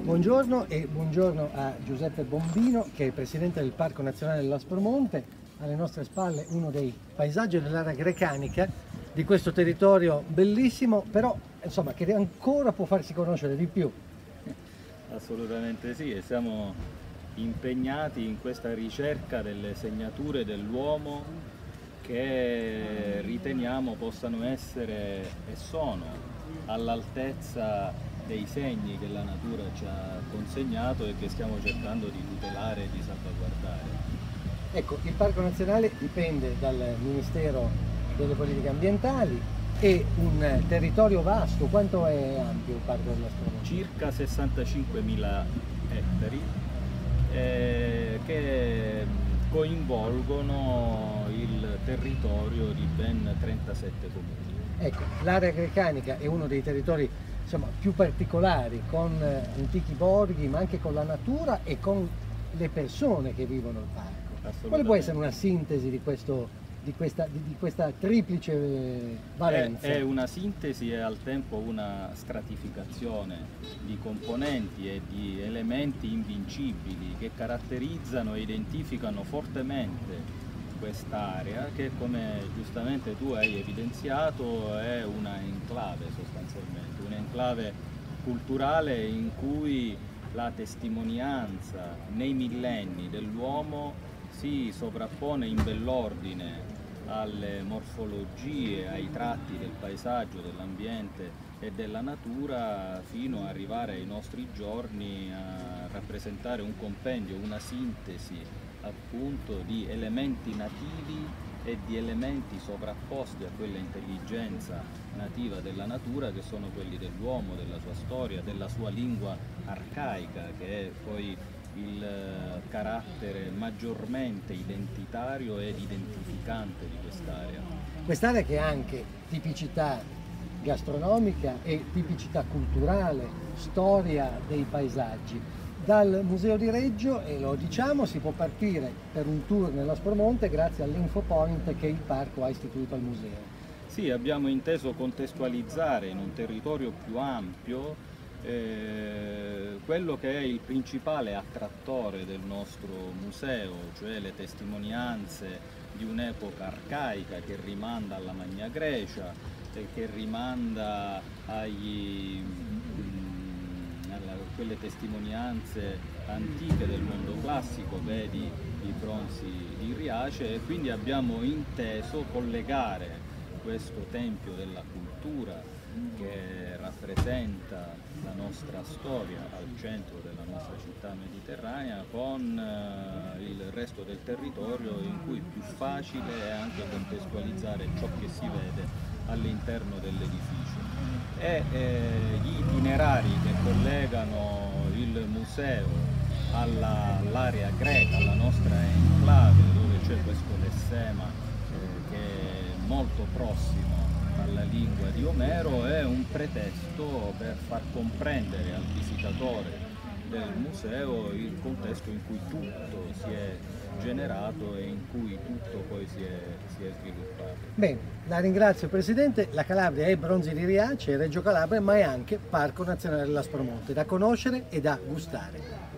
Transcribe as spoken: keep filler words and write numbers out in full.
Buongiorno e buongiorno a Giuseppe Bombino, che è il presidente del Parco Nazionale dell'Aspromonte. Alle nostre spalle uno dei paesaggi dell'area grecanica di questo territorio bellissimo, però insomma che ancora può farsi conoscere di più. Assolutamente sì, e siamo impegnati in questa ricerca delle segnature dell'uomo che riteniamo possano essere e sono all'altezza dei segni che la natura ci ha consegnato e che stiamo cercando di tutelare e di salvaguardare. Ecco, il Parco Nazionale dipende dal Ministero delle Politiche Ambientali, è un territorio vasto. Quanto è ampio il Parco dell'Aspromonte? Circa sessantacinquemila ettari eh, che coinvolgono il territorio di ben trentasette comuni. Ecco, l'area grecanica è uno dei territori insomma, più particolari, con antichi borghi, ma anche con la natura e con le persone che vivono al parco. Quale può essere una sintesi di, questo, di, questa, di, di questa triplice valenza? È, è una sintesi e al tempo una stratificazione di componenti e di elementi invincibili che caratterizzano e identificano fortemente quest'area che, come giustamente tu hai evidenziato, è una enclave sostanzialmente, un'enclave culturale in cui la testimonianza nei millenni dell'uomo si sovrappone in bell'ordine alle morfologie, ai tratti del paesaggio, dell'ambiente e della natura, fino ad arrivare ai nostri giorni a rappresentare un compendio, una sintesi appunto di elementi nativi e di elementi sovrapposti a quella intelligenza nativa della natura che sono quelli dell'uomo, della sua storia, della sua lingua arcaica, che è poi il carattere maggiormente identitario ed identificante di quest'area. Quest'area che ha anche tipicità gastronomica e tipicità culturale, storia dei paesaggi. Dal Museo di Reggio, e lo diciamo, si può partire per un tour nell'Aspromonte grazie all'infopoint che il parco ha istituito al museo. Sì, abbiamo inteso contestualizzare in un territorio più ampio eh, quello che è il principale attrattore del nostro museo, cioè le testimonianze di un'epoca arcaica che rimanda alla Magna Grecia e che rimanda agli quelle testimonianze antiche del mondo classico, vedi i bronzi di Riace, e quindi abbiamo inteso collegare questo tempio della cultura che rappresenta la nostra storia al centro della nostra città mediterranea con il resto del territorio, in cui è più facile è anche contestualizzare ciò che si vede all'interno dell'edificio. E eh, gli itinerari che collegano il museo all'area greca, alla nostra enclave, dove c'è questo lessema eh, che è molto prossimo alla lingua di Omero, è un pretesto per far comprendere al visitatore del museo il contesto in cui tutto si è generato e in cui tutto poi si è, si è sviluppato. Bene, la ringrazio Presidente. La Calabria è Bronzi di Riace, è Reggio Calabria, ma è anche Parco Nazionale dell'Aspromonte, da conoscere e da gustare.